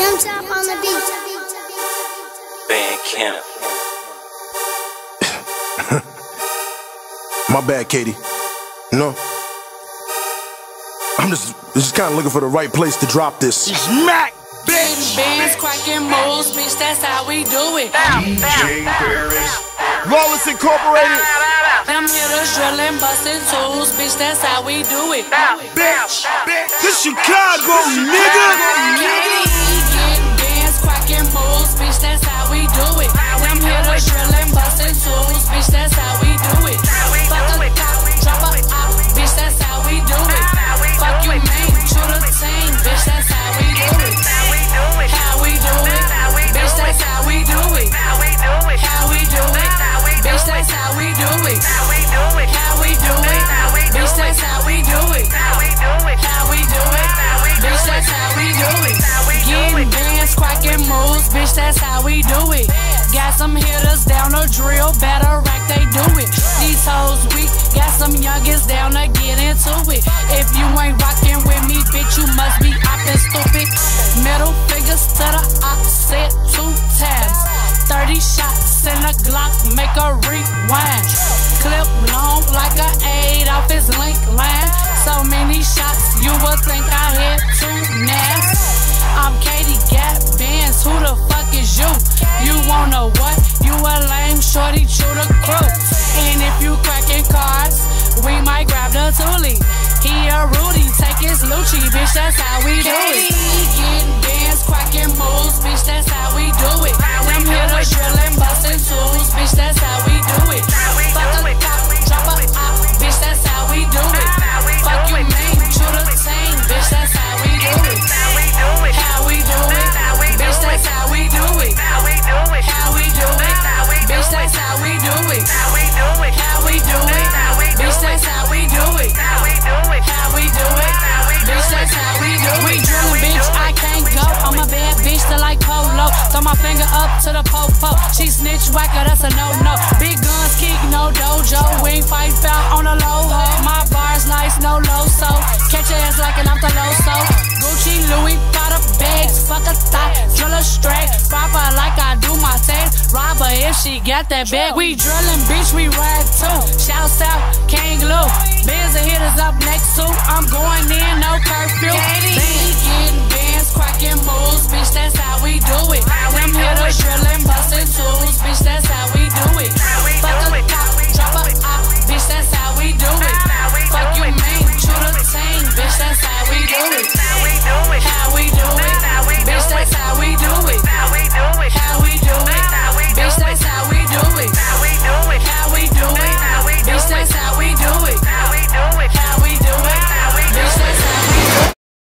Young Chop on the beat. Bandcamp. My bad, Katie. You know, I'm just kind of looking for the right place to drop this. Smack, bitch. Bands, cracking moves, bitch, that's how we do it. DJ Paris. Lawless Incorporated. Them hitters drilling, busting tools, bitch, that's how we do it. Bitch. This Chicago, nigga. Getting bands, cracking moves, bitch, that's how we do it. Them hitters drilling, busting tools, bitch, that's how we do it. Fuck a cop, drop a op, bitch, that's how we do it. Fuck you, man, to the team, bitch, that's how we do it. How we do it, bitch, that's how we do it. How we do it, bitch, that's how we do it. How we do it, bitch, that's how we do it. How we do it, bitch, that's how we do it. Getting bands, cracking moves, bitch, that's how we do it. Got some hitters down the drill, better rack, they do it. These hoes weak, got some youngins down to get into it. If you ain't rockin' with me, bitch, you must be oppin' stupid. Middle fingers to the offset 2 times. 30 shots in a Glock, make a rewind. Clip long like a 8 off his link line. So many shots, you would think I hit 2 naps. I'm Katie, got bands, who the fuck is you? You wanna what? You a lame shorty, chew the crew. And if you cracking cards, we might grab the toolie. He a Rudy, take his Lucci, bitch, that's how we do it. Getting bands, cracking moves, bitch, that's how we do it. Them hitters drilling, busting tools, bitch, that's how we do it. Fuck a cop, drop a op, bitch, that's how we do it. Fuck you, man, chew the team, bitch, that's how we do it. How we do it, bitch, that's how we do it. How we do it, bitch, that's how we do it. How we do it, bitch, that's how we do it. How we do it, bitch, that's how we do it. We drillin', bitch, I can't go. I'm a bad bitch that like polo. Throw my finger up to the po-po. She snitch whacker, that's a no-no. Big guns kick, no dojo. We ain't fight foul on the low ho. My bar's nice, no low so. Catch your ass like an off the low so. Gucci, Louis, Prada bags, fuck a thought, drill a straight. Proper like I do my taste. Rob her if she got that bag. We drillin', bitch, we ride too. Shouts out, King Lou. Biz and hitters up next to. I'm going in, no curfew. Getting